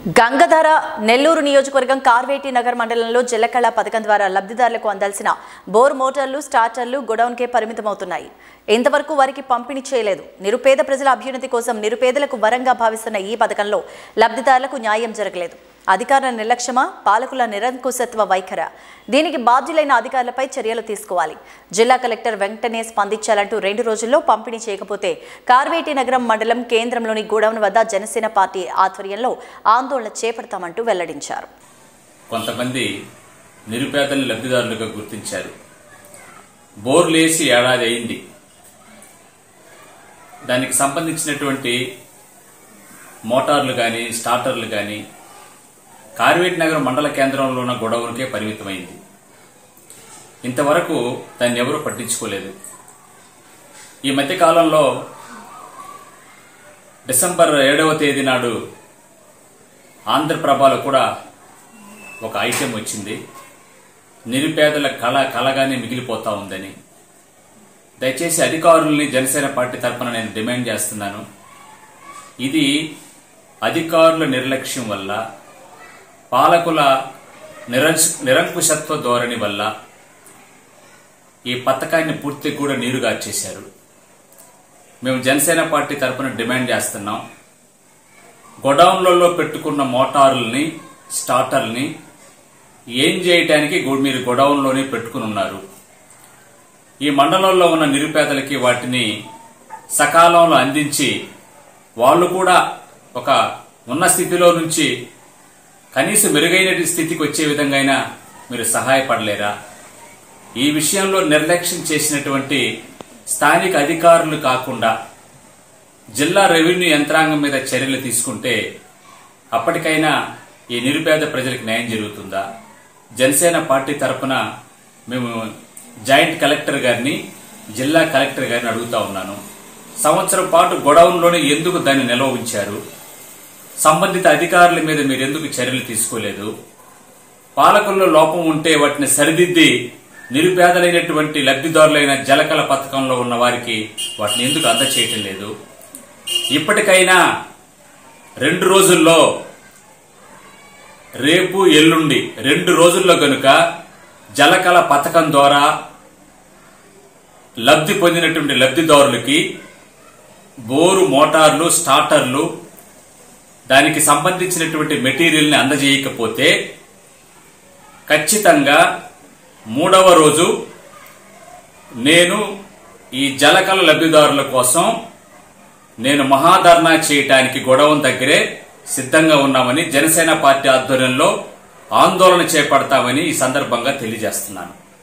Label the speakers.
Speaker 1: గంగధార నెల్లూరు నియోజకవర్గం కార్వేటి నగర్ మండలంలో జలకళ పథకం ద్వారా లబ్ధిదారులకు అందాల్సిన బోర్ మోటార్లు స్టార్టర్లు గోడౌన్కే పరిమితమవుతున్నాయి. ఇంతవరకు వారికి పంపిణీ చేయలేదు. నిరుపేద ప్రజల అభ్యున్నతి కోసం నిరుపేదలకు వరంగా భావిస్తున్న ఈ పథకంలో లబ్ధిదారులకు న్యాయం జరగలేదు. అధికారుల నిర్లక్ష్యమా, పాలకుల నిరంకుశత్వ వైఖర? దీనికి బాధ్యులైన అధికారులపై చర్యలు తీసుకోవాలి. జిల్లా కలెక్టర్ వెంటనే స్పందించాలంటూ 2 రోజుల్లో పంపిణీ చేయకపోతే కార్వేటి నగరం మండలం కేంద్రంలోని గోడౌన్ వద్ద జనసేన పార్టీ ఆధ్వర్యంలో ఆందోళన చేపడతామంటూ వెల్లడించారు.
Speaker 2: కొంతమంది నిరుపేదలను లబ్ధిదారులుగా గుర్తించారు. బోర్లేసి ఏడాది అయింది. దానికి సంబంధించినటువంటి మోటార్లు కానీ స్టార్టర్లు కానీ కార్వేటి నగర్ మండల కేంద్రంలో ఉన్న గొడవలకే పరిమితమైంది. ఇంతవరకు దాన్ని ఎవరూ పట్టించుకోలేదు. ఈ మధ్యకాలంలో డిసెంబర్ 7వ తేదీ నాడు ఆంధ్రప్రభలో కూడా ఒక ఐటెం వచ్చింది. నిరుపేదల కళగానే మిగిలిపోతా ఉందని. దయచేసి అధికారుల్ని జనసేన పార్టీ తరఫున నేను డిమాండ్ చేస్తున్నాను. ఇది అధికారుల నిర్లక్ష్యం వల్ల, పాలకుల నిరంకుశత్వ ధోరణి వల్ల ఈ పథకాన్ని పూర్తి కూడా నీరుగార్చేశారు. మేము జనసేన పార్టీ తరఫున డిమాండ్ చేస్తున్నాం. గోడౌన్లలో పెట్టుకున్న మోటార్లని స్టార్టర్ని ఏం చేయటానికి మీరు గోడౌన్లోనే పెట్టుకుని ఉన్నారు. ఈ మండలంలో ఉన్న నిరుపేదలకి వాటిని సకాలంలో అందించి వాళ్ళు కూడా ఒక ఉన్న స్థితిలో నుంచి కనీసం మెరుగైన స్థితికి వచ్చే విధంగా మీరు సహాయపడలేరా? ఈ విషయంలో నిర్లక్ష్యం చేసినటువంటి స్థానిక అధికారులు కాకుండా జిల్లా రెవెన్యూ యంత్రాంగం మీద చర్యలు తీసుకుంటే అప్పటికైనా ఈ నిరుపేద ప్రజలకు న్యాయం జరుగుతుందా? జనసేన పార్టీ తరఫున మేము జాయింట్ కలెక్టర్ గారిని, జిల్లా కలెక్టర్ గారిని అడుగుతా ఉన్నాను. సంవత్సరం పాటు గోడౌన్లోనే ఎందుకు దాన్ని నిల్వ ఉంచారు? సంబంధిత అధికారుల మీద మీరు ఎందుకు చర్యలు తీసుకోలేదు? పాలకుల్లో లోపం ఉంటే వాటిని సరిదిద్ది నిరుపేదలైనటువంటి లబ్ధిదారులైన జలకళ పథకంలో ఉన్న వారికి వాటిని ఎందుకు అందచేయటం లేదు? ఇప్పటికైనా 2 రోజుల్లో, రేపు ఎల్లుండి 2 రోజుల్లో గనుక జలకళ పథకం ద్వారా లబ్ధి పొందినటువంటి లబ్ధిదారులకి బోరు మోటార్లు స్టార్టర్లు దానికి సంబంధించినటువంటి మెటీరియల్ని అందజేయకపోతే ఖచ్చితంగా 3వ రోజు నేను ఈ జలకళ లబ్ధిదారుల కోసం నేను మహాధర్నా చేయటానికి గోడౌన్ దగ్గరే సిద్ధంగా ఉన్నామని జనసేన పార్టీ ఆధ్వర్యంలో ఆందోళన చేపడతామని ఈ సందర్భంగా తెలియజేస్తున్నాను.